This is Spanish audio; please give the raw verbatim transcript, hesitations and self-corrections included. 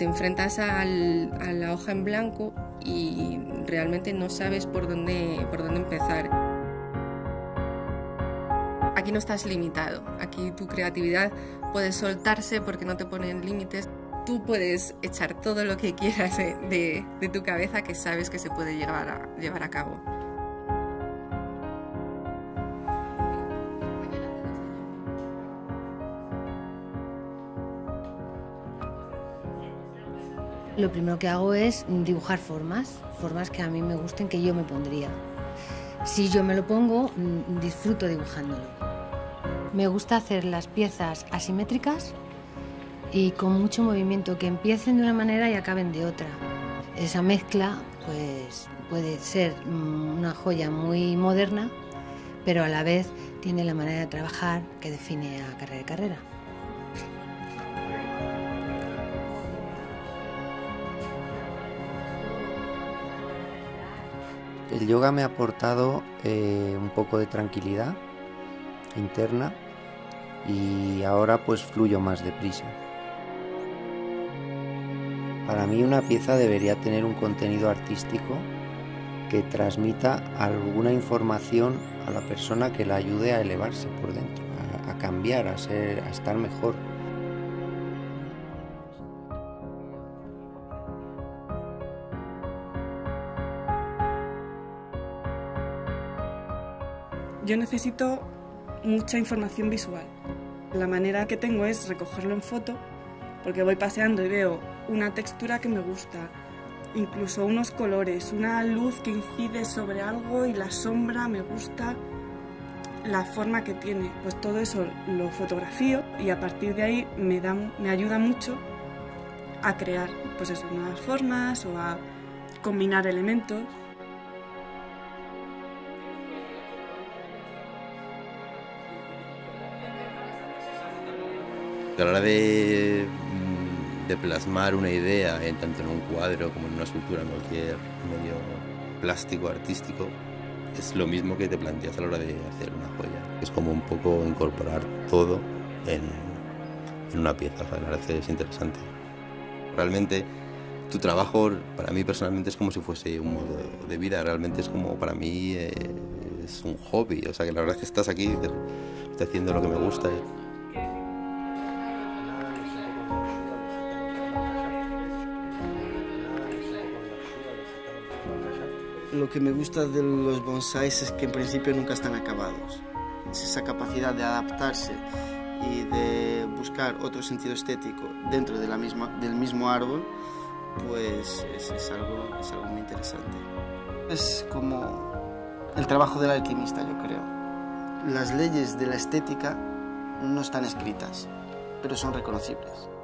te enfrentas al, a la hoja en blanco y realmente no sabes por dónde, por dónde empezar. Aquí no estás limitado, aquí tu creatividad puede soltarse porque no te ponen límites. Tú puedes echar todo lo que quieras de, de, de tu cabeza, que sabes que se puede llevar a, llevar a cabo. Lo primero que hago es dibujar formas, formas que a mí me gusten, que yo me pondría. Si yo me lo pongo, disfruto dibujándolo. Me gusta hacer las piezas asimétricas y con mucho movimiento, que empiecen de una manera y acaben de otra. Esa mezcla pues, puede ser una joya muy moderna, pero a la vez tiene la manera de trabajar que define a Carrera y Carrera. El yoga me ha aportado eh, un poco de tranquilidad interna y ahora pues fluyo más deprisa. Para mí una pieza debería tener un contenido artístico que transmita alguna información a la persona que la ayude a elevarse por dentro, a, a cambiar, a, ser, a estar mejor. Yo necesito mucha información visual. La manera que tengo es recogerlo en foto, porque voy paseando y veo una textura que me gusta, incluso unos colores, una luz que incide sobre algo y la sombra me gusta, la forma que tiene. Pues todo eso lo fotografío y a partir de ahí me, da, me ayuda mucho a crear pues eso, nuevas formas o a combinar elementos. A la hora de, de plasmar una idea, en, tanto en un cuadro como en una escultura, en cualquier medio plástico, artístico, es lo mismo que te planteas a la hora de hacer una joya. Es como un poco incorporar todo en, en una pieza, o sea, la verdad es que es interesante. Realmente tu trabajo, para mí personalmente, es como si fuese un modo de vida, realmente es como, para mí, eh, es un hobby, o sea, que la verdad es que estás aquí, estás haciendo lo que me gusta. Lo que me gusta de los bonsáis es que en principio nunca están acabados. Es esa capacidad de adaptarse y de buscar otro sentido estético dentro de la misma, del mismo árbol, pues es, es, algo, es algo muy interesante. Es como el trabajo del alquimista, yo creo. Las leyes de la estética no están escritas, pero son reconocibles.